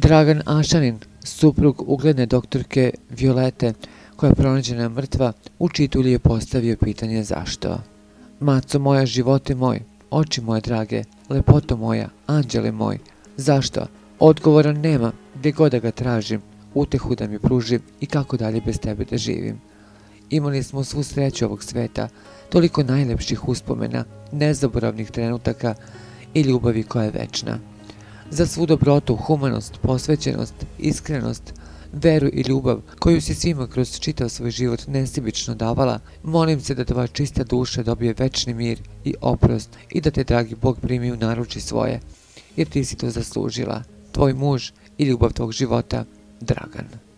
Dragan Ašanin, suprug ugledne doktorke Violete, koja je pronađena mrtva, učitelju je postavio pitanje zašto. Maco moja, živote moj, oči moje drage, lepoto moja, anđele moj, zašto? Odgovora nema, gdje god da ga tražim, utehu da mi pružim i kako dalje bez tebe da živim. Imali smo svu sreću ovog sveta, toliko najlepših uspomena, nezaboravnih trenutaka i ljubavi koja je večna. Za svu dobrotu, humanost, posvećenost, iskrenost, veru i ljubav koju si svima kroz čitav svoj život nesebično davala, molim se da tvoja čista duša dobije večni mir i oprost i da te dragi Bog primi u naruči svoje, jer ti si to zaslužila. Tvoj muž i ljubav tvog života, Dragan.